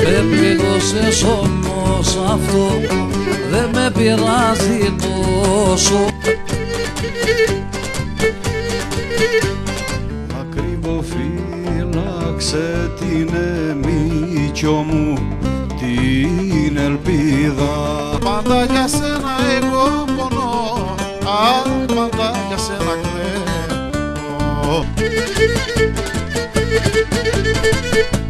Με πλήγωσες όμως αυτό δεν με πειράζει τόσο. Ακριβοφύλαξε την μύκιο μου την ελπίδα. Πάντα για σένα εγώ πονώ, πάντα για σένα κλαίω.